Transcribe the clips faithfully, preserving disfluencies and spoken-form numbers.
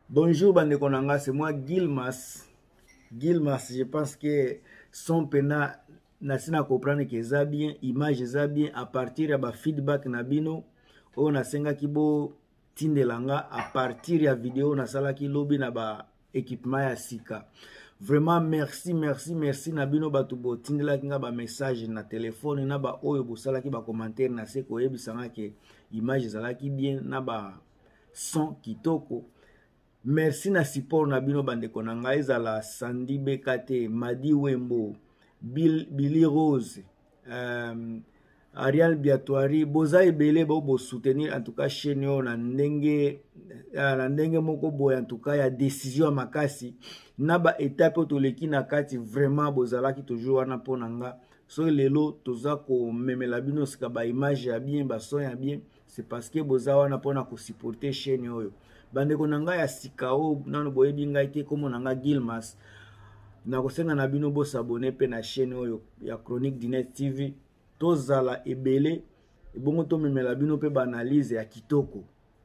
Bonjour bandeko nanga, c'est moi Gilmas. Gilmas, je pense que son pena nasina comprendre que ça bien, image ça bien à partir ya ba feedback na bino o nasenga kibo tindelanga à partir ya vidéo na sala ki lobby na ba équipement ya sika. Vraiment merci merci merci na bino batu bo tindela kinga ba message na téléphone na ba oyo bo sala ki ba commentaire na se ko yebisanga ke image zala ki bien na ba son kitoko. Merci na support na bino bandeko na ngai ezala Sandy Bekate, Madi Wembo, Bill, Billy Rose, um, Ariel Biatoari, boza ebele bo bo soutenir en tout cas chaîne yo na ndenge na ndenge moko boy en tout cas ya décision makasi na ba étape to leki na kati vraiment bozala ki toujours wana pona nga so lelo toza ko memela bino sika ba image ya bien ba son ya bien c'est parce que boza wana pona ko supporter chaîne yo. Bandeko nanga ya sikao nano boyebi ngai te komo nanga Gilmas na kosenga na bino bo s'abonner pe na chaîne oyo ya Chronique du Net T V tozala ebele ebongo to memela bino pe ba analyse ya kitoko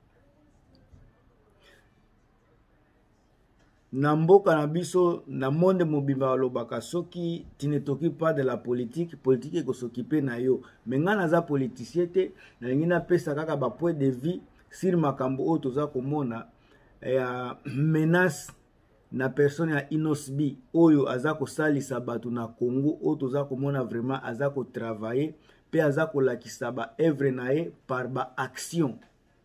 na mboka na biso na monde mobimba lobaka soki tu ne t'occupes pas de la politique politique ko s'occuper na yo menga naza politicien te na ngina pesa kaka ba point de vue sur makambo o toza komona ya menace na personne ya Inosbi oyo aza ko salisa batu na Congo o toza komona vraiment aza ko travailler pe aza ko lakisa ba œuvre nae par ba action.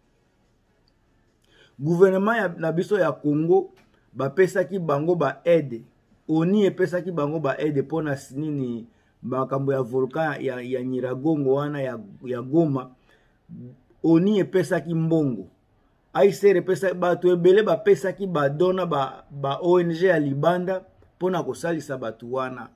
Gouvernement ya na biso ya Congo ba pesa ki bango ba aide oni e pesa ki bango ba aide pona nini makambo ya volcan ya, ya Nyiragongo wana ya, ya Goma oni epesa ki mbongo aisere pesa batu ebele ba pesa ki badona ba, ba O N G ya libanda pona kosalisa batu wana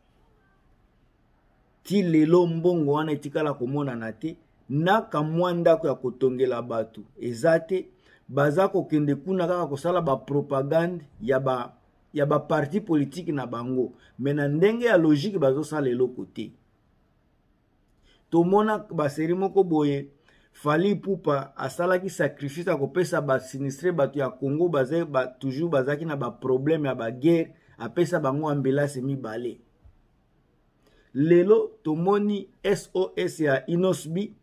ti lelo mbongo wana etikala komona na te na kamwa ndako ya kotongela batu ezate baza kokende kuna kaka kosala ba propagande ya ba ya ba parti politique na bango mena ndenge ya logique bazo sala eloko te tomona ba seri moko boye Fali Ipupa asalaki sacrifice a kopesa ba sinistre batu ya Congo baze ba toujours bazaki na ba problème ya ba guerre apesa bango ambulance mibale. Lelo tomoni S O S ya Inosbi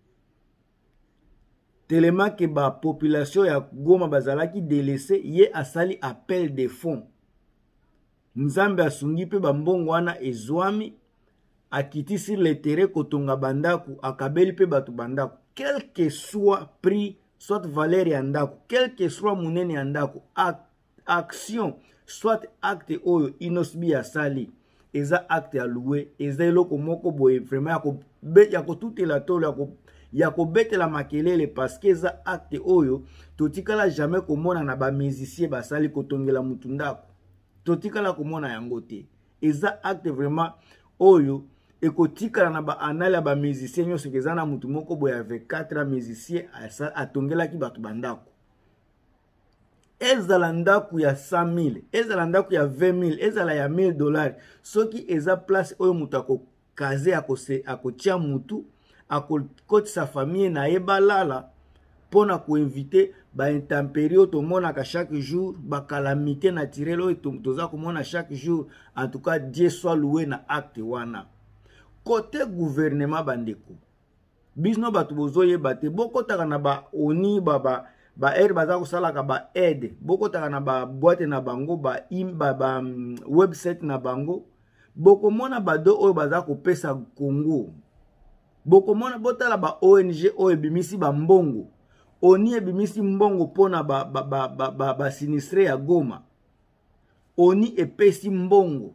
telema ke ba population ya Goma bazalaki délaissé ye asali appel de fonds. Nzambe asungi pe ba mbongo wana ezwami akiti sur le terrain kotonga bandaku akabeli pe batu bandaku quel que soit prix soit valeur ya ndako quel que soit munene ya ndako action soit acte oyo Inosbi ya sali eza acte ya loué eza eloko moko boye vraiment ya ko ya ko tutela tolo ya ko ya ko betela makelele parce que eza acte oyo totikala jamais komona na ba musicien basali kotongela mutu ndako totikala komona yango te eza acte vraiment oyo ekotikala na ba anale ya ba musicien nyonso kezana mutu moko boya avec quatre musiciens atongela ki batu bandako ezala ndaku ya cent mille ezala ndaku ya vingt mille ezala ya mille dollars soki eza place oyo mutu ako kaze akose akotia mutu akokotisa famille na ebalala pona ko inviter ba intempérie tomonaka chaque jour ba calamité naturelle oyo toza komona chaque jour en tout cas Dieu soit loué na acte wana. Côté gouvernement bandeko bisno batu bozoye bate boko taka na ba oni baba ba air baza ko sala ka ba aide boko taka na ba boîte na bango ba imba ba um, website na bango boko mona bado oyo baza ko pesa Congo boko mona botala ba O N G oyo bimisi ba mbongo oni ebimisi mbongo pona ba ba ba ba, ba, ba sinistre ya Goma oni epesi mbongo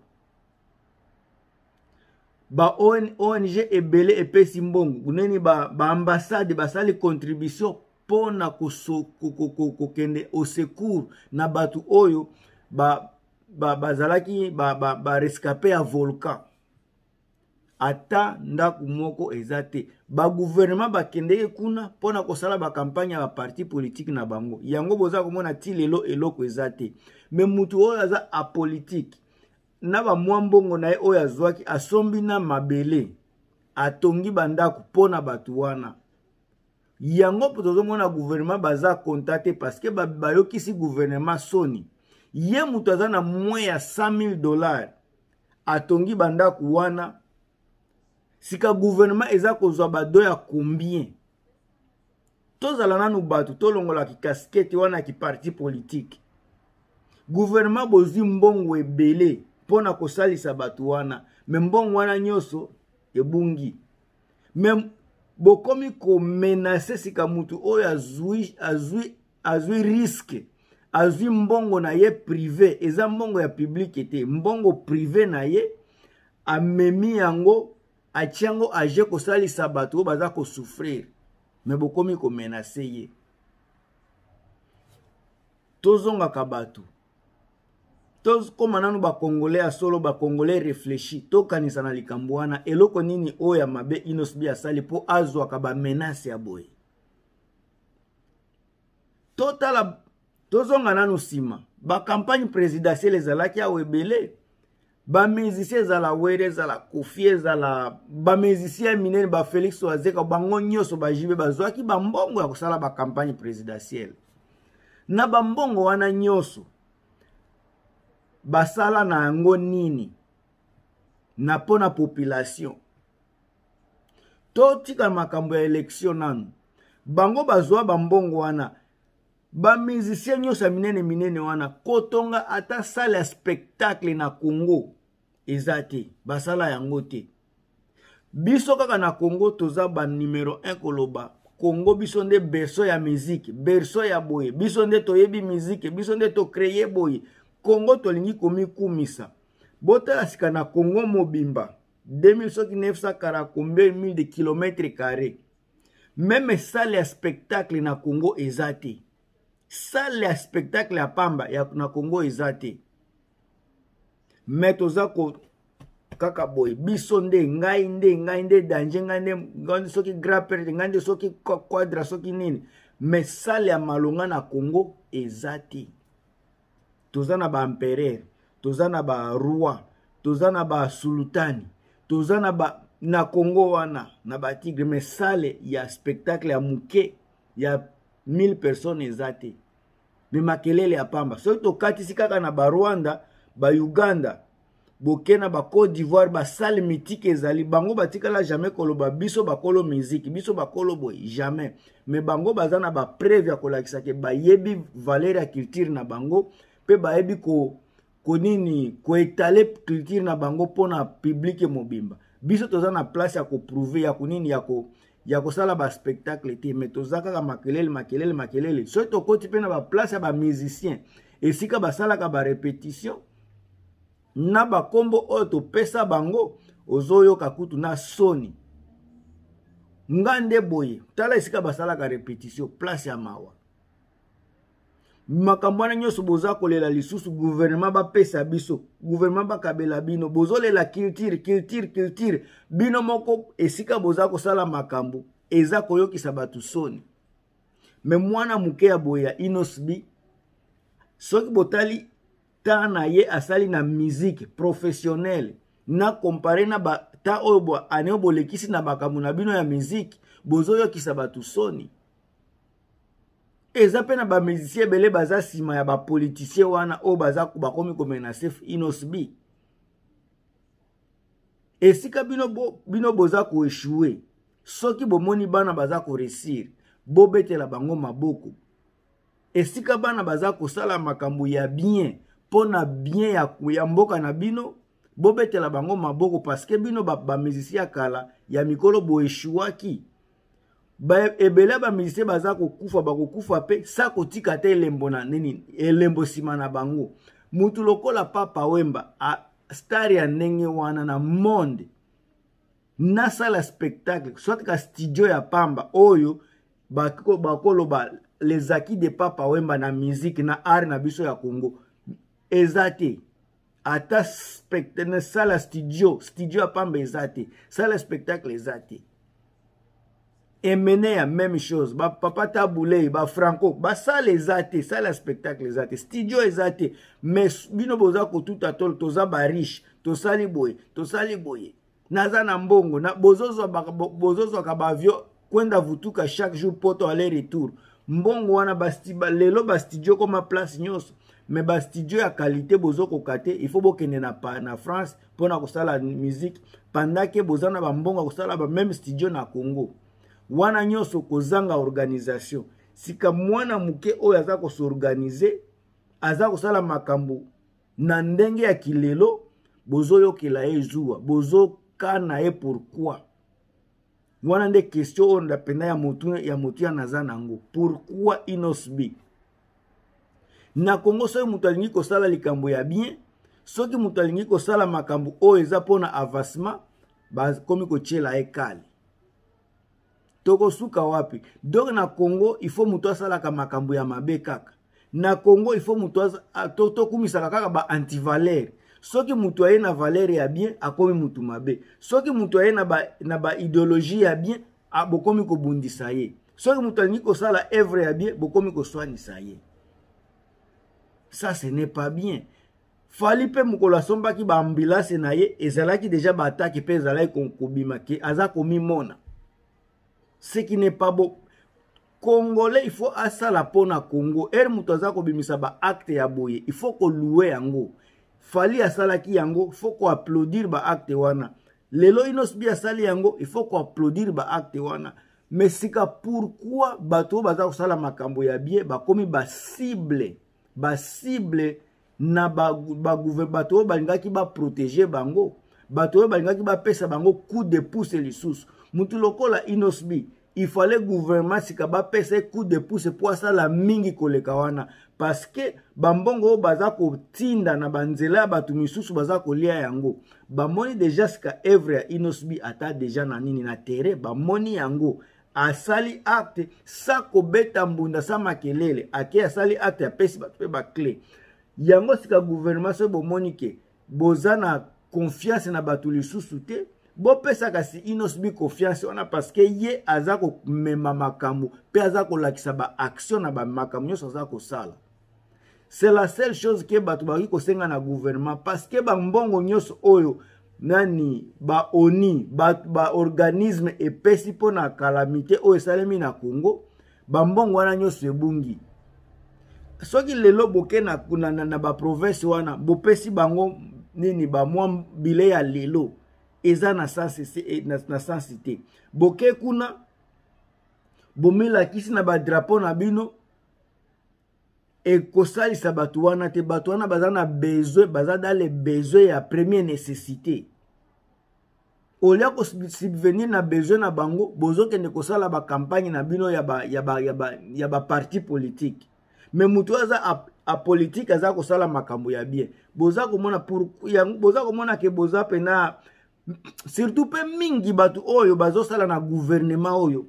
ba O N G ebele epesi mbongo uneni ba, ba ambassade basali contribution pona kokende au secours na batu oyo ba ba bazalaki ba ba, ba rescapé ya volcan ata ndaku moko ezate ba gouvernement bakende kuna pona kosala ba campagne ba parti politique na bango yango boza komona ti lelo eloko ezate mais mutu oyo aza apolitique na ba mwambongo na ye oyo azwaki asombi na mabele atongi bandaku pona batu wana yango po tozomona gouvernement baza contacté parce que bayokisi gouvernement soni ye mutu aza na moins ya cent mille dollars atongi bandako wana sika gouvernement eza kozwa bado ya combien tozala nanu bato tolongola ki casquette wana ki parti politique gouvernement bozwi mbongo ebele pona kosalisa bato wana me mbongo wana nyonso ebungi me bokomi komenase sika mutu oyo azwi azwi azwi risque azwi mbongo na ye privé eza mbongo ya public te mbongo privé na ye amemi yango atiango aje kosalisa bato oyo baza kosouffrir me bokomi komenase ye tozongaka bato tokoma nanu bakongolais ya solo bakongolais réfléchi tokanisa na likambo wana eloko nini oyo ya mabe Inos B asali mpo azwaka bamenase ya boye totala tozonga nanu nsima bakampagne présidentielle ezalaki awa ebele bamizisia ezala were ezala kofi ezala bamizisia minene bafélix wazeka bango nyonso bajibe bazwaki bambongo ya kosala bakampagne présidentielle na bambongo wana nyonso basala na yango nini na pona population totika makambo ya élection nanu bango bazwa bambongo wana bamizisia nyonso minene minene wana kotonga ata sale ya spectacle na Congo eza te basala yango te biso kaka na Congo toza ba numéro un koloba Congo biso nde berceau ya musique berceau ya boye biso nde toyebi musique biso nde to créer boye Congo tolingi komikumisa botala sika na Congo mobimba deux mille soki neuf cent quarante combien mille de kilomètres carrés même salle ya spectacle na Congo eza te salle ya spectacle ya pamba ya na Congo eza te mais toza ko kaka boy biso nde ngai nde ngai nde danger ngai nde ngai soki grapper ngai nde soki quadra soki nini mais salle ya malonga na Congo eza te toza na ba empereur toza na ba roi toza na ba sultani toza na ba na Congo wana na ba tigre mais salle ya spectacle ya muke ya mille personnes eza te me makelele ya pamba soki tokatisi kaka na ba Rwanda ba Uganda bokena ba Côte d'Ivoire ba salle mythique ezali bango batikala jamais koloba biso bakolo musique biso bakolo boy jamais mais bango baza na ba preuve ya kolakisa ke bayebi valeur ya culture na bango pe bayebi ko konini ko étaler culture na bango pona public mobimba biso toza na place ya ko prouver ya kunini ya ko ya kosala ba spectacle te mais toza kaka makelele makelele makelele so tokoti pe na ba place ya ba musicien esika basalaka ba répétition na ba kombo oyo topesa bango ozoyoka kutu na soni ngande boye tala esika basalaka répétition place ya mawa makambo wana nyonso boza kolela lisusu gouvernement bapesa biso gouvernement bakabela bino bozolela culture culture culture bino moko esika boza kosala makambo eza koyokisa batu soni me mwana muke ya boye ya Inos B soki botali ta na ye asali na musique professionnelle na compare na ba ta oyo bo ane bolekisi na makambo na bino ya musique bozoyokisa batu soni eza pe na ba musicien bele baza sima ya ba politicien wana o baza bakomi komenase Inos B esika bino bo, bino boza ko échouer soki bomoni bana baza ko réussir bobetela bango maboko esika bana baza kosala makambo ya bien pona bien ya ya mboka na bino bobetela bango maboko parce que bino ba, ba musicien kala ya mikolo bo échouaki ba ebele ba musicien baza kokufa bakokufa pe sa kotika te elembo na nini elembo sima na bango mutu lokola Papa Wemba a star ya ndenge wana na monde na sala spectacle soit ka studio ya pamba oyo bakolo bakolo ba les acquis de Papa Wemba na musique na art na biso ya Congo ezate ata spectacle na sala studio studio ya pamba ezate sala spectacle ezate emene ya même chose ba Papa Taboulé ba Franco ba sala ezate sala spectacle ezate studio ezate mais bino boza ko tout atol toza ba riche to sali boye to sali boye naza na mbongo na bozozo bozozo ka ba avion kwenda vutuka chaque jour poto aller retour mbongo wana basti ba lelo ba studio comme place nyonso mais ba studio ya qualité bozo kokate il faut bokende na pa na France pona kosala musique pendant que bozana ba mbongo kosala ba même studio na Congo wana nyonso kozanga organisation sika mwana muke oyo aza ko s'organiser aza kosala makambo na ndenge ya kilelo bozo yokela ezuwa bozo kana e pourquoi wana nde question on da pena ya motu ya motu ya nazanango pourquoi Inosbi na Congo so mutu alingi kosala likambo ya bien soki mutu alingi kosala makambo oyo eza pona avancement ba komi ko chela ekali toko suka wapi donc na Congo il faut mutu asala ka makambo ya mabe kaka na Congo il faut mutu to to kumisaka kaka ba anti-valeur soki mutu aye na valeur ya bien akomi mutu mabe soki mutu aye na ba na ba idéologie ya bien abokomi ko bundisa ye soki mutu alingi kosala œuvre ya bien bokomi ko soinisa ye. Ça ce n'est pas bien. Fali pe mukolo asombaki ba ambulance na ye ezalaki déjà ba attaque pe ezalaki kobima ke aza komi mona. Ce qui n'est pas beau. Congolais il faut asala pona Congo. Er mutu aza kobimisa ba acte ya boye. Il faut ko louer yango. Fali asalaki yango, il faut ko applaudir ba acte wana. Lelo Inosbi asali yango, il faut ko applaudir ba acte wana. Mais sika pourquoi bato baza kosala makambo ya bien ba komi ba cible ba cible na ba ba gouvernement bato balingaki ba protéger bango bato balingaki ba pesa bango coup de pouce lisusu mutu lokola Inosbi il fallait gouvernement sika ba pesa coup de pouce pour ça la mingi koleka wana parce que bambongo baza ko tinda na banzela batu misusu baza ko lia yango bamoni déjà sika œuvre ya Inosbi ata déjà na nini na terre bamoni yango asali acte sa kobeta mbunda sa makelele ake asali acte ya pesi batu pe ba clé yango sika gouvernement so bomoni ke bozana confiance na batu lisusu te bo pesa kasi Inosbi confiance wana parce que ye aza ko mema makambo pe aza ko lakisa ba action na ba makambo nyoso aza ko sala. C'est la seule chose que batu ba ko senga na gouvernement parce que ba mbongo nyoso oyo nani ba oni ba, ba organisme epesi pona calamité oyo esalemi na Congo ba mbongo wana nyoso ebungi soki lelo boke na na, na, na ba province wana bopesi bango nini ba mwa bile ya lelo eza na sensité na, na sensité boke kuna bomila kisi na ba drapeau na bino et kosalisa batu wana te batu wana baza na besoin baza dans les besoins ya première nécessité olia ko subvenir na besoin na bango bozo kende kosala ba campagne na bino ya ba ya ba ya ba ya ba parti politique mais mutu aza a, a politique aza kosala makambo ya bien boza komona pour ya boza komona ke boza pena surtout pe mingi batu oyo bazo sala na gouvernement oyo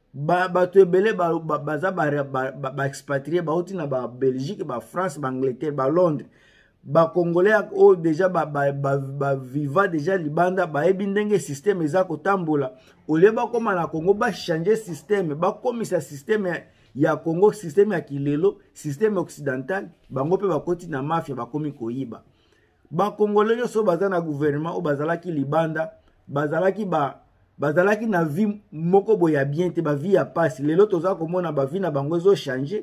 ba bato ebele ba baza ba ba, ba expatrié ba oti na ba Belgique ba France ba Angleterre ba Londres ba Congolais o déjà ba ba, ba, ba viva déjà libanda ba ebi ndenge système eza kotambola ole ba koma na Congo ba changer système ba komisa système ya Congo système ya kilelo système occidental bango pe ba koti na mafia ba komi koyiba ba Congolais nyoso baza na gouvernement o bazalaki libanda bazalaki ba bazalaki na vie moko boya bien te ba vie ya passe lelo toza komona ba vie na bango ezo changer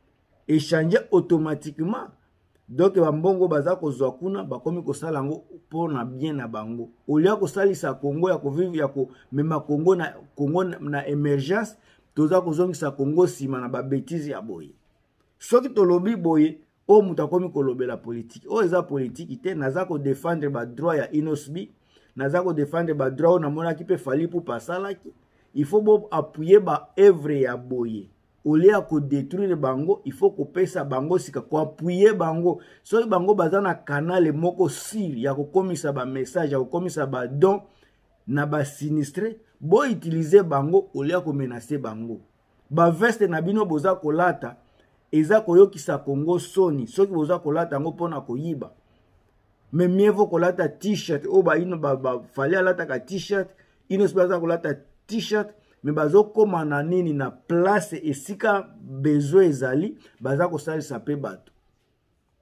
et changer automatiquement donc ba mbongo baza kozwa kuna bakomi kosala ngo pona bien na bango olia kosalisa Congo ya ko vivre ya ko mema Congo na Congo na, na émergence toza kozongisa Congo sima na ba bêtise ya boye soki tolobi boye o mutakomi kolobela politique o eza politique te naza ko défendre ba droit ya Inosbi naza ko défendre ba droit na mona ki pe fali pour pasalaki il faut bo appuyer ba œuvre ya boye olia ko détruire bango il faut ko pesa bango sika ko appuyer bango so bango bazana canal moko sir ya ko komisa ba message ya ko komisa ba don na ba sinistre bo utiliser bango olia ko menacer bango ba veste na bino boza kolata eza koyokisa Congo soni soki boza kolata ngo pona koyiba mais mieux vaut kolata t-shirt o ba ino ba, ba fallait alata ka t-shirt ino spaza kolata t-shirt mais bazo koma na nini na place esika besoin ezali baza ko salisa pe bato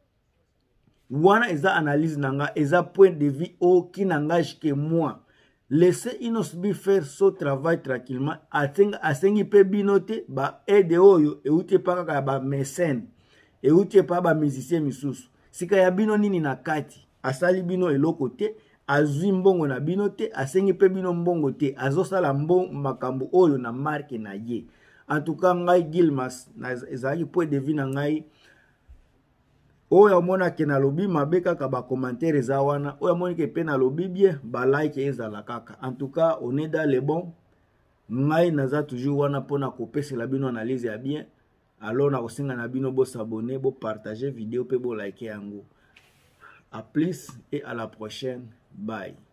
wana eza analyse nanga eza point de vue o qui n'engage que moi laissez Inosbi faire son travail tranquillement. Asengi pe binote ba aide oyo e uti pa kaka ba mécène e uti pa ba musicien misusu. Sika ya bino nini na kati asali bino eloko te, azwi mbongo na bino te, asengi pe bino mbongo te, azosala mbongo makambo oyo na marque na ye. En tout cas ngai Gilmas ezali point de vue na ngai. Oyo amona ke na lobi mabe kaka ba commentaire eza wana, oyo amoni ke pe na lobi bien ba like ezala kaka. En tout cas on est dans le bon. Ngai naza toujours wana pona kopesa la bino analyse ya bien. Alors na kosenga na bino bo s'abonner, bo partager vidéo pe bo like yango. À plus et à la prochaine. Bye.